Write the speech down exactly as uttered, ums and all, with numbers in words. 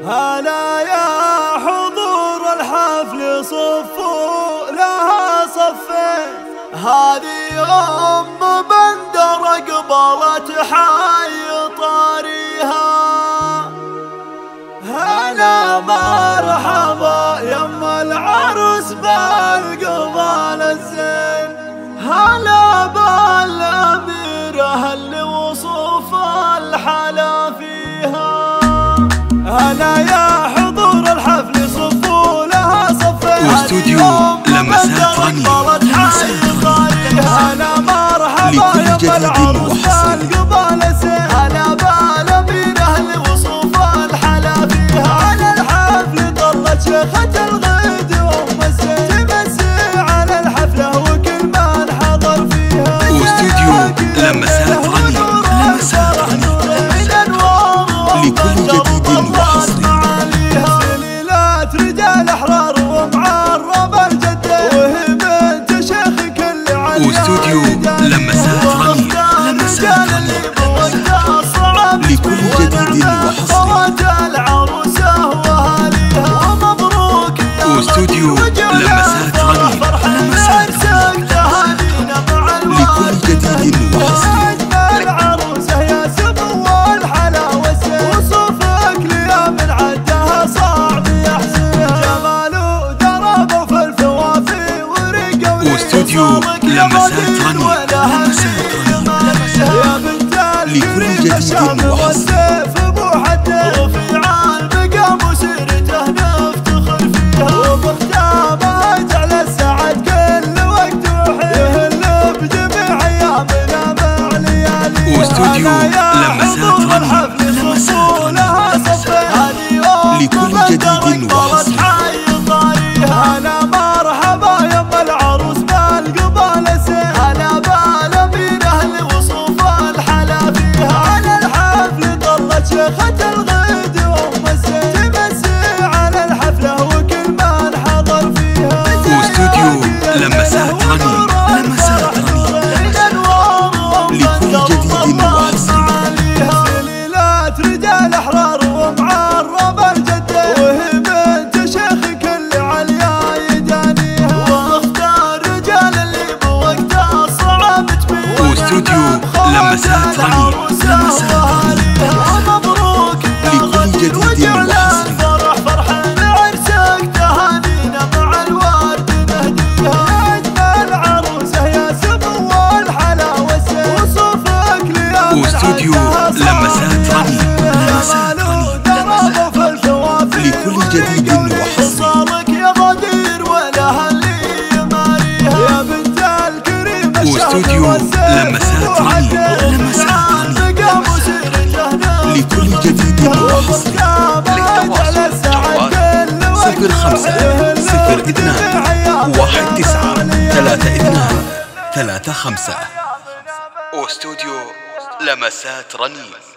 هلا يا حضور الحفل صفوا لها صفين، هذه أم بندر قبلت حي طاريها. هلا مرحبا يم العروس بالقبال الزين، هلا بالأميرة اللي وصوف الحلا فيها. هلا يا حضور الحفل صفوا لها صفين، واستوديو لمسات رني. هلا مرحبا يم العروس بالقبال الزين، هلا بالأميرة اللي وصوف الحلا فيها. على الحفل طلت شيخة الغيد وام الزين، تمسي على الحفلة وكل من حضر فيها. واستوديو لمسات رني. لمسات رني لكل جديد وحصري. سليلات رجال احرار ومعرب الجدة، وهي بنت شيخ كل عليا. واستوديو لمسات رني. لمسات رني لكل جديد وحصري. واستوديو لمسات رني. لمسات رني لكل جديد وحصري. العروسة يا سمو الحلاوة الزين، وصفك لي من عدها صعب يحسن. جماله دربه في الفوافي ورقه. واستوديو لمسات رني. لمسات رني يا بنت لكل جديد وحصري. ابو حدين رفيع المقام وسيرته نفتخر فيها، وبختامها جعل السعد كل وقت وحين بجميع ايامنا مع ليالي. واستوديو لمسات رني. لمسات رني لكل جديد وحصري. هلا مرحبا يم العروس بالقبال الزين، هلا بالأميرة اللي وصوف الحلا فيها. على الحفل طلت شيخة الغيد وام الزين، تمسي على الحفلة وكل من حضر فيها. واستوديو لمسات رني. لمسات رني لكل جديد وحصري. سليلات رجال احرار ومعرب الجدة، وهي بنت شيخ كل عليا يدانيها. واختار رجال اللي بوقتها صعب تبين. واستوديو لمسات رني. لمسات رني مبروك لكل جديد وحصري. فرح فرحة بعرسك تهانينا مع الورد نهديها. أجمل عروسة يا سمو الحلاوة الزين، وصفك لي من واستوديو لمسات رني. لمسات رني لكل جديد وحصري. صالك يا غدير ولها اللي يماريها. يا بنت الكريم واستوديو لمسات رني. لمسات رني لكل جديد وحصري. صفر خمسة صفر اثنان واحد تسعة ثلاثة اثنان ثلاثة خمسة. واستوديو لمسات رني.